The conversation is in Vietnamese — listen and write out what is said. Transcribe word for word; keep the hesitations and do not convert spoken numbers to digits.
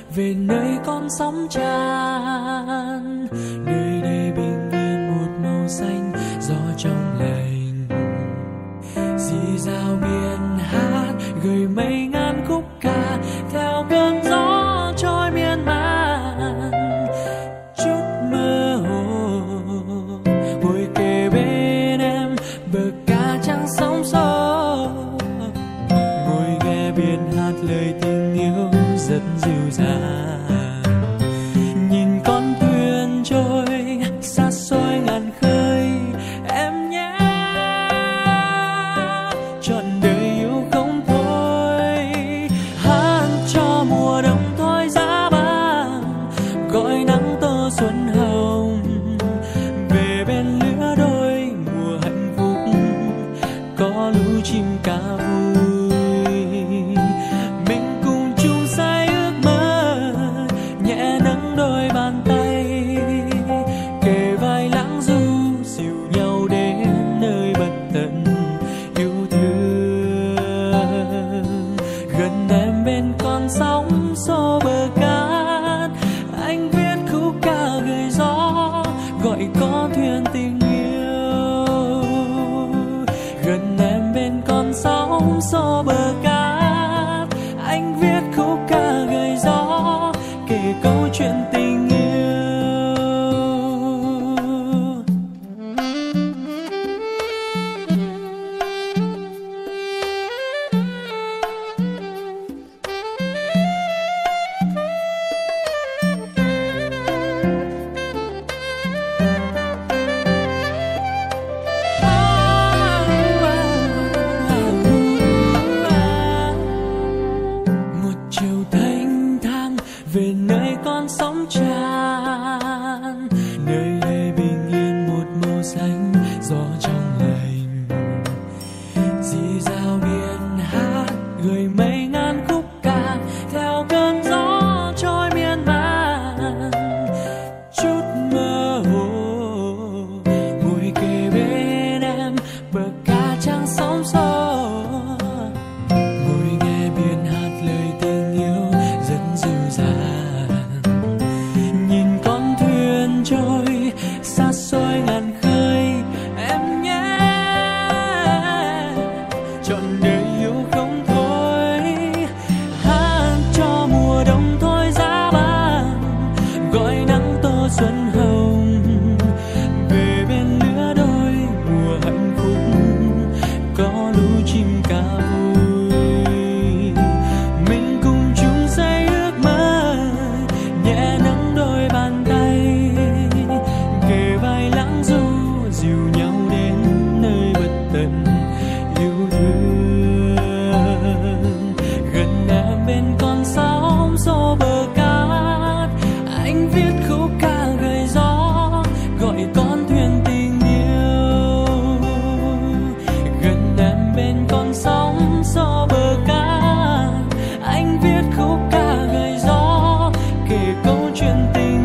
về nơi con sóng tràn, nơi đây bình yên một màu xanh gió trong lành, dì dào biển hát gửi mây ngàn khúc ca theo cơn gió trôi miên man. Chút mơ hồ ngồi kề bên em bờ ca trắng sóng xô, ngồi nghe biển hát lời tình yêu rất dịu dàng. Nhìn con thuyền trôi xa xôi ngàn khơi em nhé, trọn đời yêu không thôi. Hát cho mùa đông thôi giá băng, gọi nắng tô xuân hồng, về bên lứa đôi mùa hạnh phúc có lũ chim ca vui. Mình cùng chung say ước mơ, nhẹ nâng đôi bàn tay, kề vai lãng du dìu nhau đến nơi bất tận yêu thương. Gần em bên con sóng xô bờ cát, anh viết khúc ca gửi gió gọi có thuyền tình yêu. Gần em bên con sóng xô bờ cát, anh viết khúc ca gửi gió kể câu chuyện tình yêu. Một chiều thanh thang về nơi con sóng tràn, nơi đây bình yên một màu xanh gió trong lành, dì dào biển hát gửi mây ngàn khúc ca theo cơn gió trôi miên man. Chút mơ hồ ngồi kề bên em bờ ca trắng sóng xô, ngồi nghe biển hát lời tình yêu rất dịu dàng. Nhìn con thuyền trôi xa xôi ngàn khơi em nhé, trọn đời yêu không thôi. Hát cho mùa đông thôi giá băng, gọi nắng tô xuân hồng, về bên lứa đôi mùa hạnh phúc có lũ chim ca vui. Mình cùng chung say ước mơ, nhẹ nâng đôi bàn tay, kề vai lãng du dìu nhau đến nơi bất tận yêu thương. Gần em bên con sóng xô bờ cát, anh viết khúc ca gửi gió gọi con thuyền tình yêu. Gần em bên con sóng xô bờ cát, anh viết khúc ca gửi gió kể câu chuyện tình